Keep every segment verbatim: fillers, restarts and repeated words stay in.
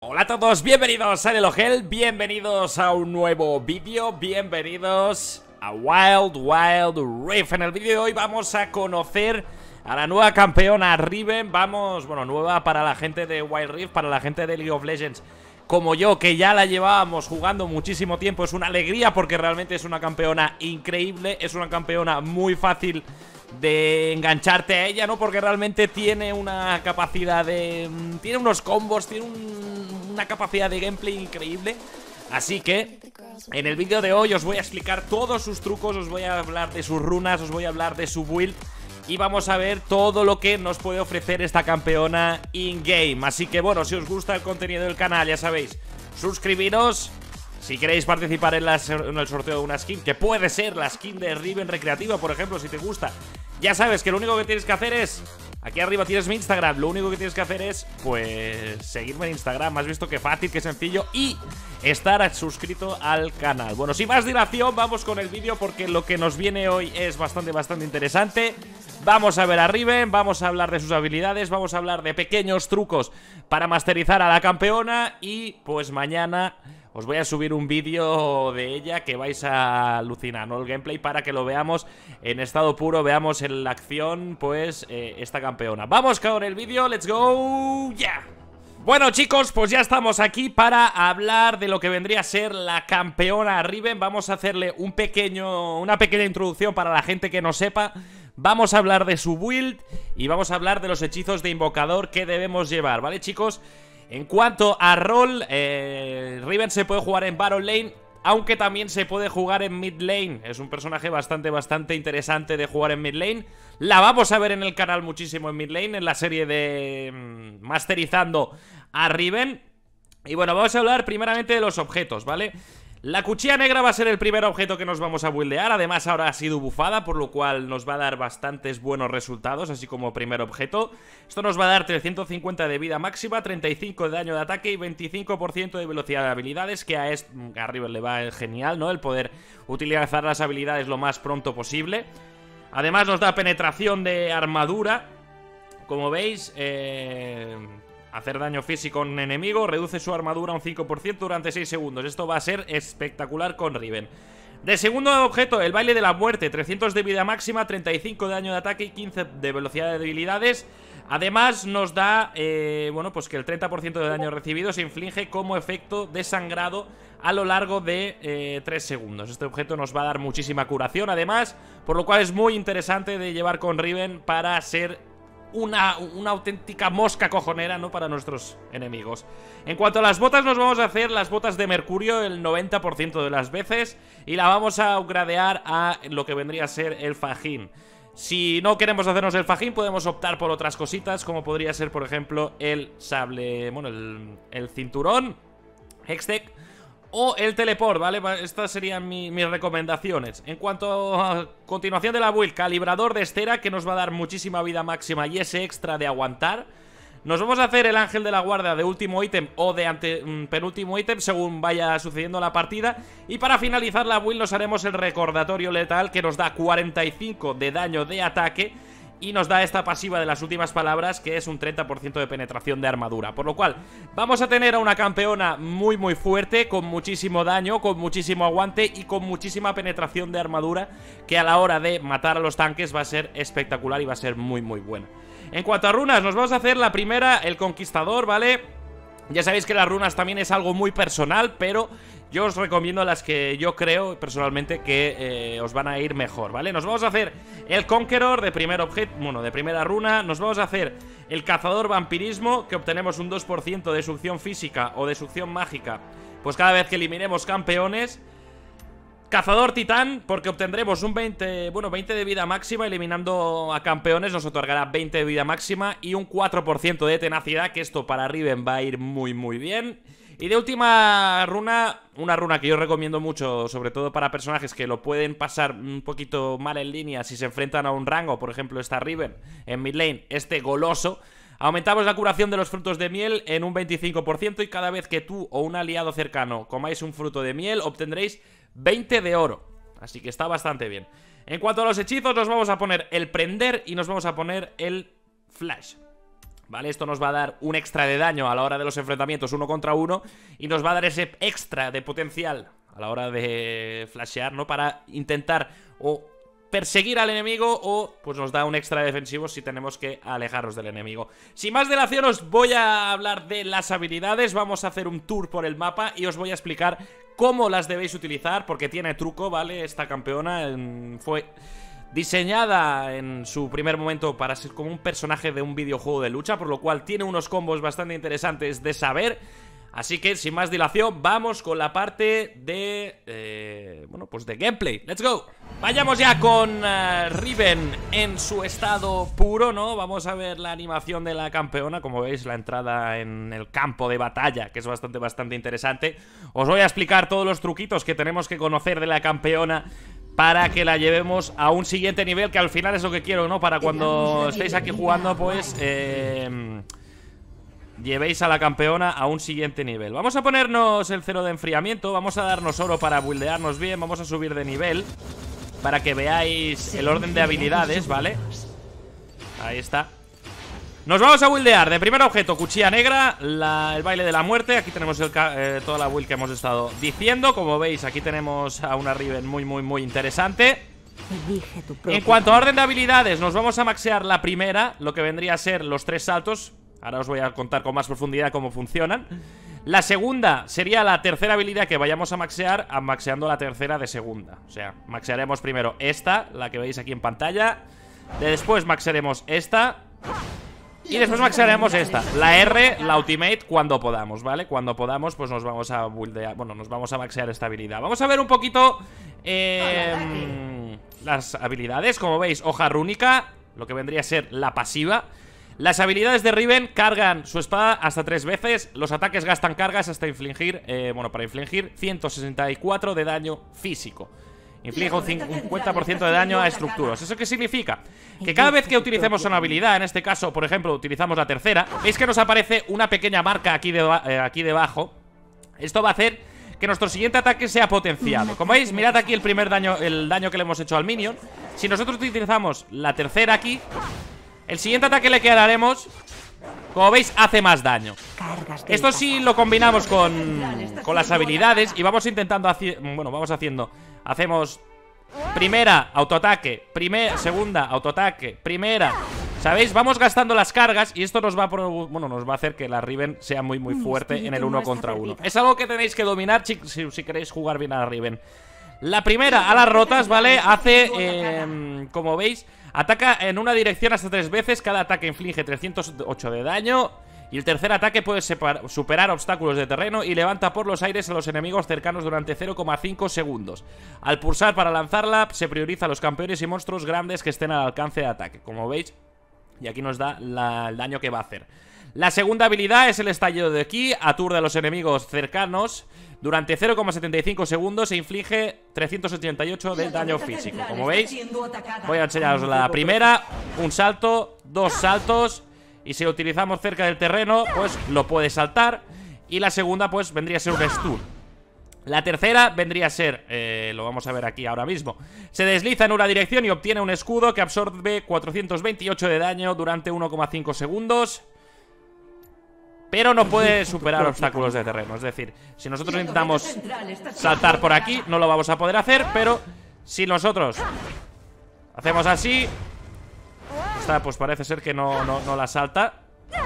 Hola a todos, bienvenidos a Elogel, bienvenidos a un nuevo vídeo, bienvenidos a Wild Wild Rift. En el vídeo de hoy vamos a conocer a la nueva campeona Riven. Vamos, bueno, nueva para la gente de Wild Rift, para la gente de League of Legends como yo, que ya la llevábamos jugando muchísimo tiempo. Es una alegría porque realmente es una campeona increíble, es una campeona muy fácil de engancharte a ella, ¿no? Porque realmente tiene una capacidad de... tiene unos combos, tiene un, una capacidad de gameplay increíble. Así que en el vídeo de hoy os voy a explicar todos sus trucos, os voy a hablar de sus runas, os voy a hablar de su build y vamos a ver todo lo que nos puede ofrecer esta campeona in-game. Así que bueno, si os gusta el contenido del canal, ya sabéis, suscribiros. Si queréis participar en, la, en el sorteo de una skin, que puede ser la skin de Riven recreativa, por ejemplo, si te gusta, ya sabes que lo único que tienes que hacer es... aquí arriba tienes mi Instagram, lo único que tienes que hacer es, pues, seguirme en Instagram. Has visto qué fácil, qué sencillo, y estar suscrito al canal. Bueno, sin más dilación, vamos con el vídeo porque lo que nos viene hoy es bastante, bastante interesante. Vamos a ver a Riven, vamos a hablar de sus habilidades, vamos a hablar de pequeños trucos para masterizar a la campeona y, pues, mañana os voy a subir un vídeo de ella que vais a alucinar, ¿no? El gameplay para que lo veamos en estado puro, veamos en la acción, pues, eh, esta campeona. Vamos con el vídeo, let's go, ya. Yeah. Bueno, chicos, pues ya estamos aquí para hablar de lo que vendría a ser la campeona Riven. Vamos a hacerle un pequeño, una pequeña introducción para la gente que no sepa. Vamos a hablar de su build y vamos a hablar de los hechizos de invocador que debemos llevar, ¿vale, chicos? En cuanto a rol, eh, Riven se puede jugar en Baron Lane, aunque también se puede jugar en Mid Lane. Es un personaje bastante, bastante interesante de jugar en Mid Lane. La vamos a ver en el canal muchísimo en Mid Lane, en la serie de mmm, Masterizando a Riven. Y bueno, vamos a hablar primeramente de los objetos, ¿vale? La cuchilla negra va a ser el primer objeto que nos vamos a buildear. Además ahora ha sido bufada, por lo cual nos va a dar bastantes buenos resultados, así como primer objeto. Esto nos va a dar trescientos cincuenta de vida máxima, treinta y cinco de daño de ataque y veinticinco por ciento de velocidad de habilidades, que a, este, a Riven le va genial, ¿no? El poder utilizar las habilidades lo más pronto posible. Además nos da penetración de armadura. Como veis, eh... hacer daño físico a un enemigo, reduce su armadura un cinco por ciento durante seis segundos. Esto va a ser espectacular con Riven. De segundo objeto, el baile de la muerte, trescientos de vida máxima, treinta y cinco de daño de ataque y quince de velocidad de debilidades. Además nos da, eh, bueno, pues que el treinta por ciento de daño recibido se inflige como efecto de sangrado a lo largo de eh, tres segundos. Este objeto nos va a dar muchísima curación, además, por lo cual es muy interesante de llevar con Riven para ser Una, una auténtica mosca cojonera, ¿no? Para nuestros enemigos. En cuanto a las botas, nos vamos a hacer las botas de mercurio el noventa por ciento de las veces y la vamos a upgradear a lo que vendría a ser el fajín. Si no queremos hacernos el fajín, podemos optar por otras cositas, como podría ser, por ejemplo, el sable, bueno, el, el cinturón Hextech o el teleport, ¿vale? Estas serían mi, mis recomendaciones. En cuanto a continuación de la build, calibrador de estera, que nos va a dar muchísima vida máxima y ese extra de aguantar. Nos vamos a hacer el ángel de la guardia de último ítem o de ante, mm, penúltimo ítem, según vaya sucediendo la partida. Y para finalizar la build nos haremos el recordatorio letal, que nos da cuarenta y cinco de daño de ataque y nos da esta pasiva de las últimas palabras, que es un treinta por ciento de penetración de armadura. Por lo cual vamos a tener a una campeona muy muy fuerte, con muchísimo daño, con muchísimo aguante y con muchísima penetración de armadura, que a la hora de matar a los tanques va a ser espectacular y va a ser muy muy buena. En cuanto a runas, nos vamos a hacer la primera, el conquistador, ¿vale? Ya sabéis que las runas también es algo muy personal, pero yo os recomiendo las que yo creo personalmente que eh, os van a ir mejor, ¿vale? Nos vamos a hacer el Conqueror de primer objeto, bueno, de primera runa. Nos vamos a hacer el Cazador Vampirismo, que obtenemos un dos por ciento de succión física o de succión mágica, pues cada vez que eliminemos campeones. Cazador Titán, porque obtendremos un veinte, bueno, veinte de vida máxima. Eliminando a campeones nos otorgará veinte de vida máxima y un cuatro por ciento de tenacidad, que esto para Riven va a ir muy muy bien. Y de última runa, una runa que yo recomiendo mucho, sobre todo para personajes que lo pueden pasar un poquito mal en línea si se enfrentan a un rango. Por ejemplo, esta Riven en mid lane, este Goloso. Aumentamos la curación de los frutos de miel en un veinticinco por ciento y cada vez que tú o un aliado cercano comáis un fruto de miel obtendréis veinte de oro. Así que está bastante bien. En cuanto a los hechizos, nos vamos a poner el prender y nos vamos a poner el flash. ¿vale? Esto nos va a dar un extra de daño a la hora de los enfrentamientos uno contra uno y nos va a dar ese extra de potencial a la hora de flashear, ¿no? Para intentar o perseguir al enemigo o pues nos da un extra defensivo si tenemos que alejarnos del enemigo. Sin más dilación os voy a hablar de las habilidades. Vamos a hacer un tour por el mapa y os voy a explicar cómo las debéis utilizar, porque tiene truco, ¿vale? Esta campeona eh, fue diseñada en su primer momento para ser como un personaje de un videojuego de lucha, por lo cual tiene unos combos bastante interesantes de saber. Así que, sin más dilación, vamos con la parte de... Eh, bueno, pues de gameplay. ¡Let's go! Vayamos ya con uh, Riven en su estado puro, ¿no? Vamos a ver la animación de la campeona. Como veis, la entrada en el campo de batalla, que es bastante, bastante interesante. Os voy a explicar todos los truquitos que tenemos que conocer de la campeona para que la llevemos a un siguiente nivel, que al final es lo que quiero, ¿no? Para cuando estéis aquí jugando, pues... Eh... llevéis a la campeona a un siguiente nivel. Vamos a ponernos el cero de enfriamiento. Vamos a darnos oro para buildearnos bien. Vamos a subir de nivel para que veáis el orden de habilidades, ¿vale? Ahí está. Nos vamos a buildear. De primer objeto, cuchilla negra, la, el baile de la muerte. Aquí tenemos el, eh, toda la build que hemos estado diciendo. Como veis, aquí tenemos a una Riven muy, muy, muy interesante. En cuanto a orden de habilidades, nos vamos a maxear la primera, lo que vendría a ser los tres saltos. Ahora os voy a contar con más profundidad cómo funcionan. La segunda sería la tercera habilidad que vayamos a maxear, a maxeando la tercera de segunda. O sea, maxearemos primero esta, la que veis aquí en pantalla. Después maxearemos esta. Y después maxearemos esta, la R, la ultimate, cuando podamos, ¿vale? Cuando podamos, pues nos vamos a buildear. Bueno, nos vamos a maxear esta habilidad. Vamos a ver un poquito eh, las habilidades. Como veis, hoja rúnica, lo que vendría a ser la pasiva. Las habilidades de Riven cargan su espada hasta tres veces. Los ataques gastan cargas hasta infligir, eh, bueno, para infligir ciento sesenta y cuatro de daño físico. Inflige un cincuenta por ciento de daño a estructuras. ¿Eso qué significa? Que cada vez que utilicemos una habilidad, en este caso, por ejemplo, utilizamos la tercera, veis que nos aparece una pequeña marca aquí, de, eh, aquí debajo. Esto va a hacer que nuestro siguiente ataque sea potenciado. Como veis, mirad aquí el primer daño, el daño que le hemos hecho al minion. Si nosotros utilizamos la tercera aquí, el siguiente ataque le que haremos, como veis, hace más daño. Esto sí lo combinamos con, con las habilidades y vamos intentando hacer, bueno, vamos haciendo. Hacemos primera, autoataque, primera, segunda, autoataque, primera. ¿Sabéis? Vamos gastando las cargas y esto nos va a, bueno, nos va a hacer que la Riven sea muy muy fuerte en el uno contra uno. Es algo que tenéis que dominar si, si queréis jugar bien a la Riven. La primera, a las rotas, ¿vale? Hace, eh, como veis, ataca en una dirección hasta tres veces. Cada ataque inflige trescientos ocho de daño. Y el tercer ataque puede superar obstáculos de terreno y levanta por los aires a los enemigos cercanos durante cero coma cinco segundos. Al pulsar para lanzarla, se prioriza a los campeones y monstruos grandes que estén al alcance de ataque, como veis. Y aquí nos da la, el daño que va a hacer. La segunda habilidad es el estallido de ki. Aturde a los enemigos cercanos durante cero coma setenta y cinco segundos e inflige trescientos ochenta y ocho de daño físico. Como veis, voy a enseñaros la primera. Un salto, dos saltos. Y si lo utilizamos cerca del terreno, pues lo puede saltar. Y la segunda, pues vendría a ser un stun. La tercera vendría a ser, eh, lo vamos a ver aquí ahora mismo. Se desliza en una dirección y obtiene un escudo que absorbe cuatrocientos veintiocho de daño durante uno coma cinco segundos. Pero no puede superar obstáculos de terreno. Es decir, si nosotros intentamos saltar por aquí, no lo vamos a poder hacer. Pero si nosotros hacemos así, esta pues parece ser que no, no, no la salta.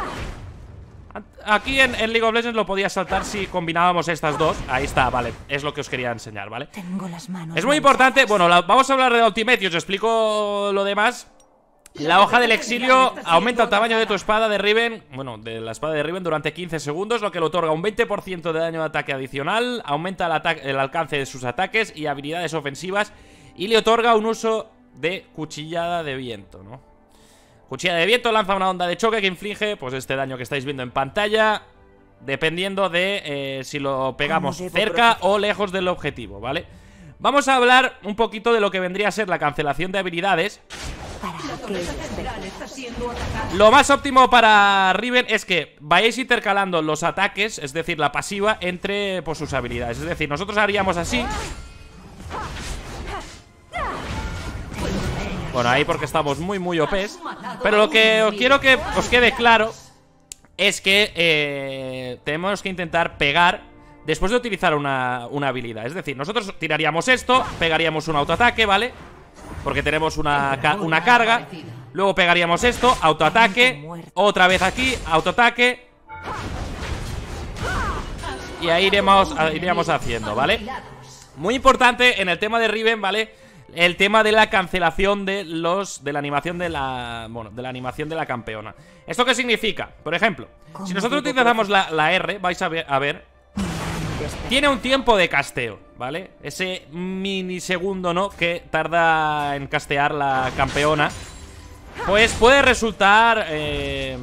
Aquí en, en League of Legends lo podía saltar si combinábamos estas dos. Ahí está, vale, es lo que os quería enseñar, ¿vale? Tengo las manos. Es muy importante, bueno, la, vamos a hablar de Ultimate y os explico lo demás. La hoja del exilio aumenta el tamaño de tu espada de Riven, bueno, de la espada de Riven durante quince segundos, lo que le otorga un veinte por ciento de daño de ataque adicional. Aumenta el, ataque, el alcance de sus ataques y habilidades ofensivas. Y le otorga un uso de cuchillada de viento, ¿no? Cuchilla de viento lanza una onda de choque que inflige, pues este daño que estáis viendo en pantalla, dependiendo de eh, si lo pegamos cerca o lejos del objetivo, ¿vale? Vamos a hablar un poquito de lo que vendría a ser la cancelación de habilidades. Lo más óptimo para Riven es que vayáis intercalando los ataques, es decir, la pasiva, entre pues, sus habilidades. Es decir, nosotros haríamos así. Bueno, ahí porque estamos muy, muy O Pes. Pero lo que os quiero que os quede claro es que eh, tenemos que intentar pegar después de utilizar una, una habilidad. Es decir, nosotros tiraríamos esto, pegaríamos un autoataque, ¿vale? Porque tenemos una, ca una carga. Luego pegaríamos esto, autoataque. Otra vez aquí, autoataque. Y ahí iremos, iríamos haciendo, ¿vale? Muy importante en el tema de Riven, ¿vale? El tema de la cancelación de los de la animación de la bueno, de la animación de la campeona. ¿Esto qué significa? Por ejemplo, si nosotros utilizamos la, la R, vais a ver, a ver, tiene un tiempo de casteo, ¿vale? Ese minisegundo, ¿no? Que tarda en castear la campeona. Pues puede resultar eh,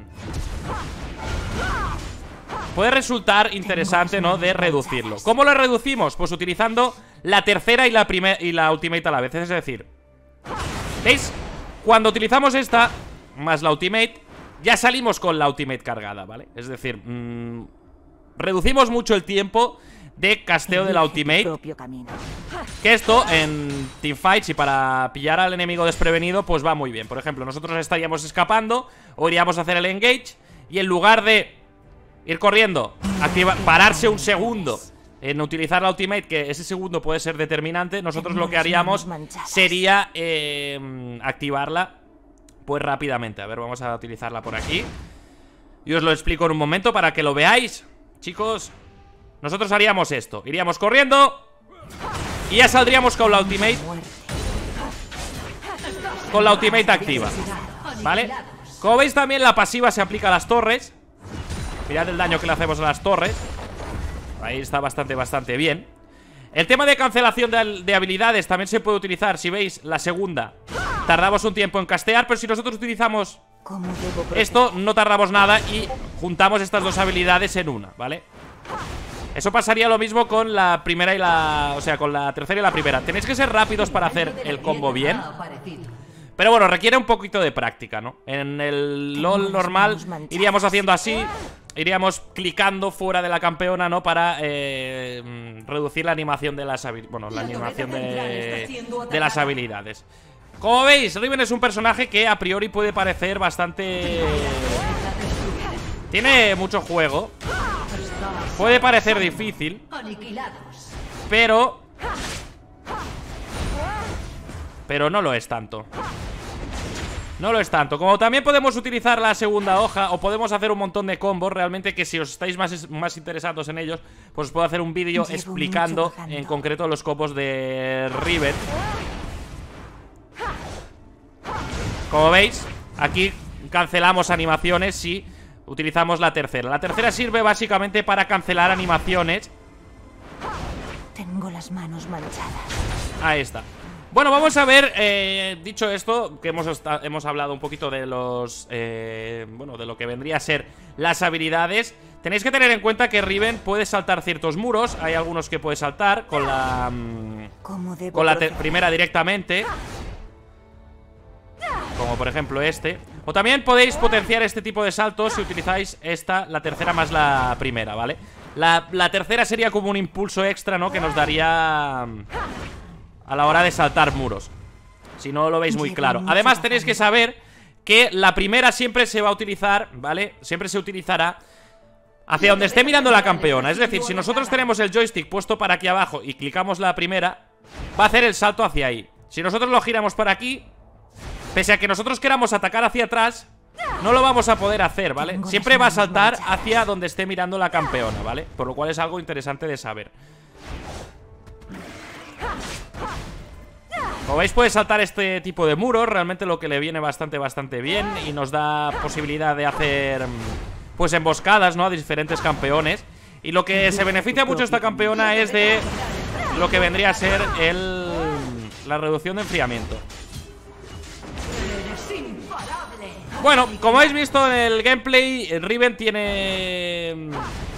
puede resultar interesante, ¿no? De reducirlo. ¿Cómo lo reducimos? Pues utilizando la tercera y la primera y la ultimate a la vez. Es decir, ¿veis? Cuando utilizamos esta más la ultimate, ya salimos con la ultimate cargada, ¿vale? Es decir, mmm, reducimos mucho el tiempo de casteo de la ultimate. Que esto en teamfights y para pillar al enemigo desprevenido, pues va muy bien. Por ejemplo, nosotros estaríamos escapando o iríamos a hacer el engage y en lugar de ir corriendo, activa, pararse un segundo en utilizar la ultimate, que ese segundo puede ser determinante, nosotros lo que haríamos sería eh, activarla pues rápidamente. A ver, vamos a utilizarla por aquí y os lo explico en un momento para que lo veáis. Chicos, nosotros haríamos esto, iríamos corriendo y ya saldríamos con la ultimate Con la ultimate activa, ¿vale? Como veis también la pasiva se aplica a las torres. Mirad el daño que le hacemos a las torres. Ahí está bastante, bastante bien. El tema de cancelación de, de habilidades también se puede utilizar. Si veis, la segunda tardamos un tiempo en castear, pero si nosotros utilizamos esto, no tardamos nada y juntamos estas dos habilidades en una, ¿vale? Eso pasaría lo mismo con la primera y la... O sea, con la tercera y la primera. Tenéis que ser rápidos para hacer el combo bien. Pero bueno, requiere un poquito de práctica, ¿no? En el LoL normal iríamos haciendo así, iríamos clicando fuera de la campeona, ¿no? Para eh, reducir la animación de las habilidades. Bueno, la animación de, de las habilidades. Como veis, Riven es un personaje que a priori puede parecer bastante... Tiene mucho juego. Puede parecer difícil, pero... Pero no lo es tanto. No lo es tanto. Como también podemos utilizar la segunda hoja o podemos hacer un montón de combos, realmente que si os estáis más, más interesados en ellos, pues os puedo hacer un vídeo explicando en concreto los combos de Riven. Como veis, aquí cancelamos animaciones si utilizamos la tercera. La tercera sirve básicamente para cancelar animaciones. Tengo las manos manchadas. Ahí está. Bueno, vamos a ver, eh, dicho esto, que hemos, hemos hablado un poquito de los, eh, bueno, de lo que vendría a ser las habilidades. Tenéis que tener en cuenta que Riven puede saltar ciertos muros. Hay algunos que puede saltar con la, con la primera directamente, como por ejemplo este. O también podéis potenciar este tipo de saltos si utilizáis esta, la tercera más la primera, ¿vale? La, la tercera sería como un impulso extra, ¿no? Que nos daría... a la hora de saltar muros, si no lo veis muy claro. Además tenéis que saber que la primera siempre se va a utilizar, ¿vale? Siempre se utilizará hacia donde esté mirando la campeona. Es decir, si nosotros tenemos el joystick puesto para aquí abajo y clicamos la primera, va a hacer el salto hacia ahí. Si nosotros lo giramos para aquí, pese a que nosotros queramos atacar hacia atrás, no lo vamos a poder hacer, ¿vale? Siempre va a saltar hacia donde esté mirando la campeona, ¿vale? Por lo cual es algo interesante de saber. Como veis, puede saltar este tipo de muros, realmente lo que le viene bastante, bastante bien. Y nos da posibilidad de hacer, pues, emboscadas, ¿no? A diferentes campeones. Y lo que se beneficia mucho esta campeona es de lo que vendría a ser el, la reducción de enfriamiento. Bueno, como habéis visto en el gameplay, Riven tiene...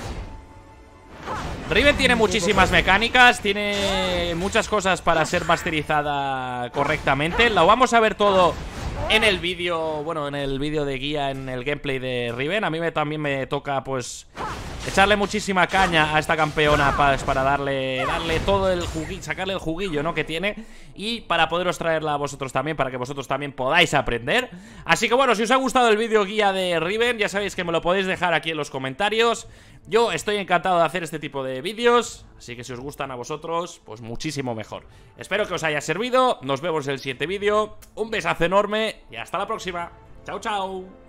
Riven tiene muchísimas mecánicas, tiene muchas cosas para ser masterizada correctamente. Lo vamos a ver todo en el vídeo, bueno, en el vídeo de guía, en el gameplay de Riven. A mí me, también me toca, pues, echarle muchísima caña a esta campeona para, para darle, darle todo el juguillo, sacarle el juguillo, ¿no?, que tiene, y para poderos traerla a vosotros también, para que vosotros también podáis aprender. Así que bueno, si os ha gustado el vídeo guía de Riven, ya sabéis que me lo podéis dejar aquí en los comentarios. Yo estoy encantado de hacer este tipo de vídeos, así que si os gustan a vosotros, pues muchísimo mejor. Espero que os haya servido, nos vemos en el siguiente vídeo, un besazo enorme y hasta la próxima. Chao, chao.